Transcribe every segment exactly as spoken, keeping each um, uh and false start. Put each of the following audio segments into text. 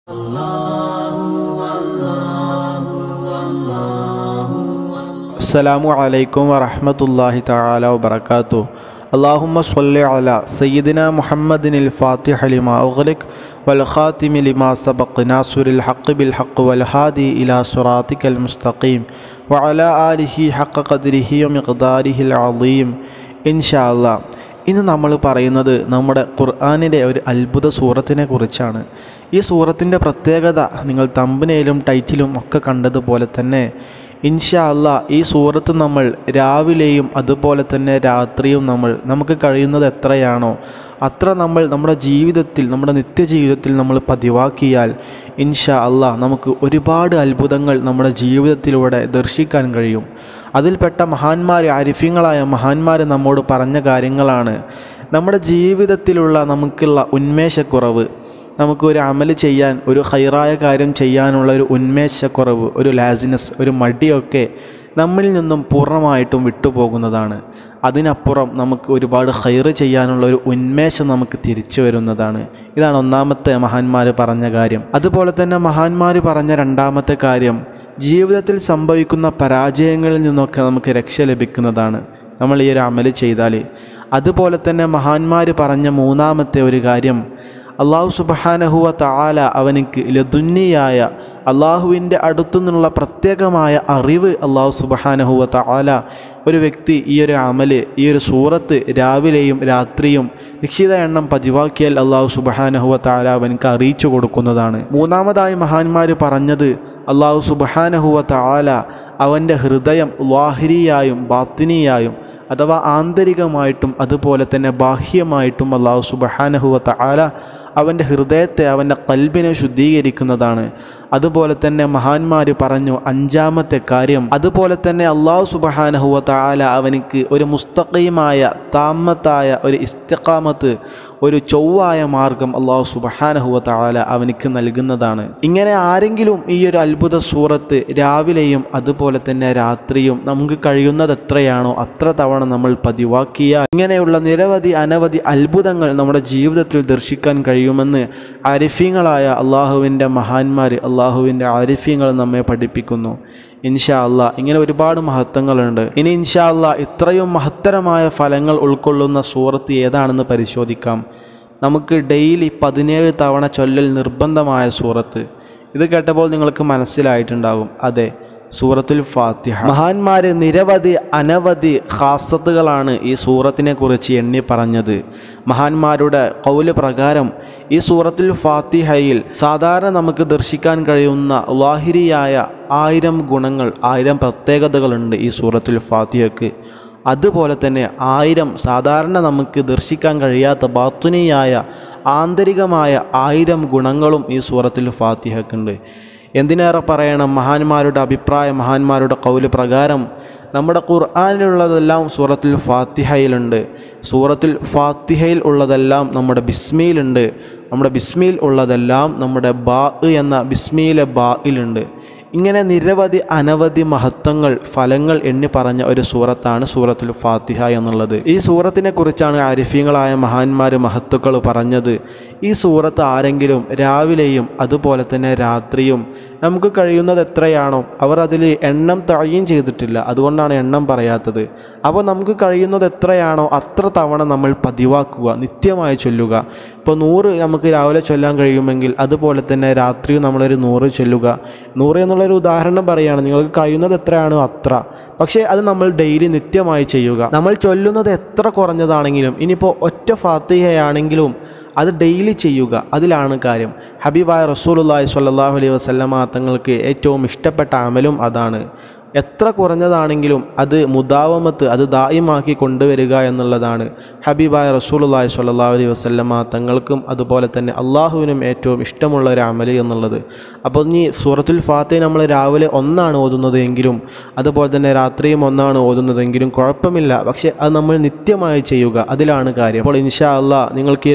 अस्सलामु अलैकुम वरहमतुल्लाहि तआला वबरकातुहु। अल्लाहुम्मा सल्लि अला सय्यिदिना मुहम्मदिनिल फातिह लिमा उग़लिक़ वल ख़ातिमि लिमा सबक़ नासिरिल हक़्क़ि बिल हक़्क़ि वल हादी इला सिरातिकल मुस्तक़ीम व अला आलिहि हक़्क़ क़द्रिहि व मिक़्दारिहिल अज़ीम। ഇൻഷാ അല്ലാഹ് ഇന്ന് നമ്മൾ പറയുന്നത് നമ്മുടെ ഖുർആനിലെ ഒരു അത്ഭുത സൂറത്തിനെ കുറിച്ചാണ്. ഈ സൂറത്തിൻ്റെ പ്രത്യേകത നിങ്ങൾ തംബ്നെയിലും ടൈറ്റിലും ഒക്കെ കണ്ടതുപോലെ തന്നെ ഇൻഷാ അല്ലാഹ് ഈ സൂറത്ത് നമ്മൾ രാവിലെയും അതുപോലെ തന്നെ രാത്രിയും നമ്മൾ നമുക്ക് കഴിയുന്നത് എത്രയാണോ അത്ര നമ്മൾ നമ്മുടെ ജീവിതത്തിൽ നമ്മുടെ നിത്യജീവിതത്തിൽ നമ്മൾ പതിവാക്കിയാൽ ഇൻഷാ അല്ലാഹ് നമുക്ക് ഒരുപാട് അത്ഭുതങ്ങൾ നമ്മുടെ ജീവിതത്തിലൂടെ ദർശിക്കാൻ കഴിയും. അതിൽപ്പെട്ട മഹാന്മാർ, ആരിഫ്യങ്ങളായ മഹാന്മാർ നമ്മോട് പറഞ്ഞ കാര്യങ്ങളാണ് നമ്മുടെ ജീവിതത്തിലുള്ള നമുക്കുള്ള ഉന്മേഷക്കുറവ്, നമുക്കൊരു അമൽ ചെയ്യാൻ, ഒരു ഖൈറായ കാര്യം ചെയ്യാനുള്ള ഒരു ഉന്മേഷക്കുറവ്, ഒരു ലാസിനസ്, ഒരു മടിയൊക്കെ നമ്മിൽ നിന്നും പൂർണ്ണമായിട്ടും വിട്ടുപോകുന്നതാണ്. അതിനപ്പുറം നമുക്ക് ഒരുപാട് ഖൈറ് ചെയ്യാനുള്ള ഒരു ഉന്മേഷം നമുക്ക് തിരിച്ചു വരുന്നതാണ്. ഇതാണ് ഒന്നാമത്തെ മഹാന്മാർ പറഞ്ഞ കാര്യം. അതുപോലെ തന്നെ മഹാന്മാർ പറഞ്ഞ രണ്ടാമത്തെ കാര്യം, ജീവിതത്തിൽ സംഭവിക്കുന്ന പരാജയങ്ങളിൽ നിന്നൊക്കെ നമുക്ക് രക്ഷ ലഭിക്കുന്നതാണ് നമ്മൾ ഈ ഒരു അമൽ ചെയ്താൽ. അതുപോലെ തന്നെ മഹാന്മാർ പറഞ്ഞ മൂന്നാമത്തെ ഒരു കാര്യം, അള്ളാഹു സുബ്ഹാനഹു വ തആല അവനിക്ക് ലദുന്നിയായ അള്ളാഹുവിൻ്റെ അടുത്തു നിന്നുള്ള പ്രത്യേകമായ അറിവ് അള്ളാഹു സുബ്ഹാനഹു വ തആല ഒരു വ്യക്തി ഈ ഒരു അമല്, ഈ ഒരു സൂറത്ത് രാവിലെയും രാത്രിയും നിശ്ചിത എണ്ണം പതിവാക്കിയാൽ അള്ളാഹു സുബ്ഹാനഹു വ തആല അവനിക്ക് അറിയിച്ചു കൊടുക്കുന്നതാണ്. മൂന്നാമതായി മഹാന്മാർ പറഞ്ഞത്, അള്ളാഹു സുബ്ഹാനഹു വ തആല അവൻ്റെ ഹൃദയം ലാഹിരിയായും ബാത്തിനിയായും അഥവാ ആന്തരികമായിട്ടും അതുപോലെ തന്നെ ബാഹ്യമായിട്ടും അള്ളാഹു സുബ്ഹാനഹു വ തആല അവൻ്റെ ഹൃദയത്തെ, അവൻ്റെ ഖൽബിനെ ശുദ്ധീകരിക്കുന്നതാണ്. അതുപോലെ തന്നെ മഹാന്മാർ പറഞ്ഞു അഞ്ചാമത്തെ കാര്യം, അതുപോലെ തന്നെ അള്ളാഹു സുബ്ഹാനഹു വ തആല അവനിക്ക് ഒരു മുസ്തഖീമായ താമത്തായ ഒരു ഇസ്തിഖാമത്ത്, ഒരു ചൊവ്വായ മാർഗം അള്ളാഹു സുബ്ഹാനഹു വ തആല അവനിക്ക് നൽകുന്നതാണ്. ഇങ്ങനെ ആരെങ്കിലും ഈ ഒരു അത്ഭുത സൂറത്ത് രാവിലെയും അതുപോലെ തന്നെ രാത്രിയും നമുക്ക് കഴിയുന്നത് എത്രയാണോ അത്ര തവണ നമ്മൾ പതിവാക്കിയാൽ ഇങ്ങനെയുള്ള നിരവധി അനവധി അത്ഭുതങ്ങൾ നമ്മുടെ ജീവിതത്തിൽ ദർശിക്കാൻ കഴിയുമെന്ന് ആരിഫീങ്ങളായ അള്ളാഹുവിൻ്റെ മഹാന്മാർ, അള്ളാഹുവിൻ്റെ ആരിഫീങ്ങൾ നമ്മെ പഠിപ്പിക്കുന്നു. ഇൻഷാ അല്ലാഹ് ഇങ്ങനെ ഒരുപാട് മഹത്വങ്ങളുണ്ട്. ഇനി ഇൻഷാ അല്ലാഹ് ഇത്രയും മഹത്തരമായ ഫലങ്ങൾ ഉൾക്കൊള്ളുന്ന സൂറത്ത് ഏതാണെന്ന് പരിശോധിക്കാം. നമുക്ക് ഡെയിലി പതിനേഴ് തവണ ചൊല്ലൽ നിർബന്ധമായ സൂറത്ത്. ഇത് കേട്ടപ്പോൾ നിങ്ങൾക്ക് മനസ്സിലായിട്ടുണ്ടാകും, അതെ, സൂറത്തുൽ ഫാത്തിഹ. മഹാന്മാർ നിരവധി അനവധി ഖാസത്തുകളാണ് ഈ സൂറത്തിനെ കുറിച്ച് എണ്ണി പറഞ്ഞത്. മഹാന്മാരുടെ ഖൗല് പ്രകാരം ഈ സൂറത്തുൽ ഫാത്തിഹയിൽ സാധാരണ നമുക്ക് ദർശിക്കാൻ കഴിയുന്ന ലാഹിരിയായ ആയിരം ഗുണങ്ങൾ, ആയിരം പ്രത്യേകതകളുണ്ട് ഈ സൂറത്തുൽ ഫാത്തിഹയ്ക്ക്. അതുപോലെ തന്നെ ആയിരം സാധാരണ നമുക്ക് ദർശിക്കാൻ കഴിയാത്ത ബാത്തുനിയായ ആന്തരികമായ ആയിരം ഗുണങ്ങളും ഈ സൂറത്തുൽ ഫാത്തിഹയ്ക്കുണ്ട്. എന്തിനേറെ പറയണം, മഹാന്മാരുടെ അഭിപ്രായം, മഹാന്മാരുടെ ഖൗല് പ്രകാരം നമ്മുടെ ഖുർആനിലുള്ളതെല്ലാം സൂറത്തുൽ ഫാത്തിഹയിലുണ്ട്. സൂറത്തുൽ ഫാത്തിഹയിൽ ഉള്ളതെല്ലാം നമ്മുടെ ബിസ്മിയിലുണ്ട്. നമ്മുടെ ബിസ്മിയിൽ ഉള്ളതെല്ലാം നമ്മുടെ ബാ എന്ന ബിസ്മിയിലെ ബായിലുണ്ട്. ഇങ്ങനെ നിരവധി അനവധി മഹത്വങ്ങൾ, ഫലങ്ങൾ എണ്ണി പറഞ്ഞ ഒരു സൂറത്താണ് സൂറത്തുൽ ഫാത്തിഹ എന്നുള്ളത്. ഈ സൂറത്തിനെ കുറിച്ചാണ് ആരിഫീങ്ങളായ മഹാന്മാർ മഹത്വങ്ങൾ പറഞ്ഞത്. ഈ സൂറത്ത് ആരെങ്കിലും രാവിലെയും അതുപോലെ തന്നെ രാത്രിയും നമുക്ക് കഴിയുന്നത് എത്രയാണോ, അവർ അതിൽ എണ്ണം തഴയും ചെയ്തിട്ടില്ല, അതുകൊണ്ടാണ് എണ്ണം പറയാത്തത്. അപ്പോൾ നമുക്ക് കഴിയുന്നത് എത്രയാണോ അത്ര തവണ നമ്മൾ പതിവാക്കുക, നിത്യമായി ചൊല്ലുക. ഇപ്പോൾ നൂറ് നമുക്ക് രാവിലെ ചൊല്ലാൻ കഴിയുമെങ്കിൽ അതുപോലെ തന്നെ രാത്രിയും നമ്മളൊരു നൂറ് ചൊല്ലുക. നൂറ് എന്നുള്ളൊരു ഉദാഹരണം പറയുകയാണ്, നിങ്ങൾക്ക് കഴിയുന്നത് എത്രയാണോ അത്ര. പക്ഷേ അത് നമ്മൾ ഡെയിലി നിത്യമായി ചെയ്യുക. നമ്മൾ ചൊല്ലുന്നത് എത്ര കുറഞ്ഞതാണെങ്കിലും, ഇനിയിപ്പോൾ ഒറ്റ ഫാത്തിഹയാണെങ്കിലും അത് ഡെയിലി ചെയ്യുക, അതിലാണ് കാര്യം. ഹബീബായ റസൂലുള്ളാഹി സ്വല്ലല്ലാഹു അലൈഹി വസല്ലമ തങ്ങൾക്ക് ഏറ്റവും ഇഷ്ടപ്പെട്ട അമലും അതാണ്. എത്ര കുറഞ്ഞതാണെങ്കിലും അത് മുദാവമത്ത്, അത് ദായിമാക്കി കൊണ്ടുവരിക എന്നുള്ളതാണ് ഹബീബായ റസൂലുള്ളാഹി സ്വല്ലല്ലാഹു അലൈഹി വസല്ലമ തങ്ങൾക്കും അതുപോലെ തന്നെ അള്ളാഹുവിനും ഏറ്റവും ഇഷ്ടമുള്ള ഒരു അമൽ എന്നുള്ളത്. അപ്പോൾ ഇനി സൂറത്തുൽ ഫാത്തിഹ നമ്മൾ രാവിലെ ഒന്നാണ് ഓതുന്നത് എങ്കിലും അതുപോലെ തന്നെ രാത്രിയും ഒന്നാണ് ഓതുന്നതെങ്കിലും കുഴപ്പമില്ല, പക്ഷേ അത് നമ്മൾ നിത്യമായി ചെയ്യുക, അതിലാണ് കാര്യം. അപ്പോൾ ഇൻഷാ അല്ലാഹ് നിങ്ങൾക്ക് ഈ ഒരു വീഡിയോ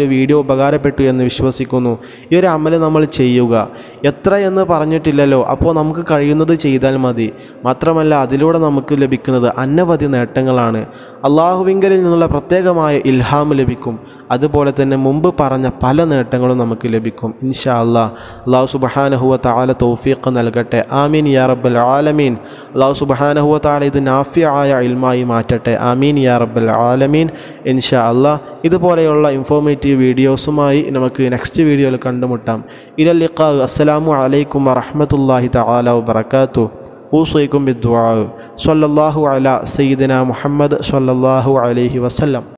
ഉപകാരപ്പെട്ടു എന്ന് വിശ്വസിക്കുന്നു. ഈ ഒരു അമൽ നമ്മൾ ചെയ്യുക. എത്ര എന്ന് പറഞ്ഞിട്ടില്ലല്ലോ, അപ്പോൾ നമുക്ക് കഴിയുന്നത് ചെയ്താൽ മതി. മാത്രമല്ല അതിലൂടെ നമുക്ക് ലഭിക്കുന്നത് അനവധി നേട്ടങ്ങളാണ്. അള്ളാഹുവിങ്കലിൽ നിന്നുള്ള പ്രത്യേകമായ ഇൽഹാം ലഭിക്കും. അതുപോലെ തന്നെ മുമ്പ് പറഞ്ഞ പല നേട്ടങ്ങളും നമുക്ക് ലഭിക്കും. ഇൻഷാ അല്ലാഹ്. അള്ളാഹു സുബ്ഹാനഹു വ തആല തൗഫീഖ് നൽകട്ടെ. ആമീൻ യാ റബ്ബൽ ആലമീൻ. അള്ളാഹു സുബ്ഹാനഹു വ തആല ഇത് നാഫിയായ ഇൽമായി മാറ്റട്ടെ. ആമീൻ യാ റബ്ബൽ ആലമീൻ. ഇൻഷാ അല്ലാഹ്. ഇതുപോലെയുള്ള ഇൻഫോർമേറ്റീവ് വീഡിയോസുമായി നമുക്ക് നെക്സ്റ്റ് വീഡിയോയിൽ കണ്ടുമുട്ടാം. ഇലൽ ലിഖാ. അസ്സലാമു അലൈക്കും വറഹ്മത്തുള്ളാഹി തആല വബറകാതുഹു. ഊസൈക്കും ബിദ്ദുആ. സ്വല്ലല്ലാഹു അലാ സയ്യിദിനാ മുഹമ്മദ് സ്വല്ലല്ലാഹു അലൈഹി വസല്ലം.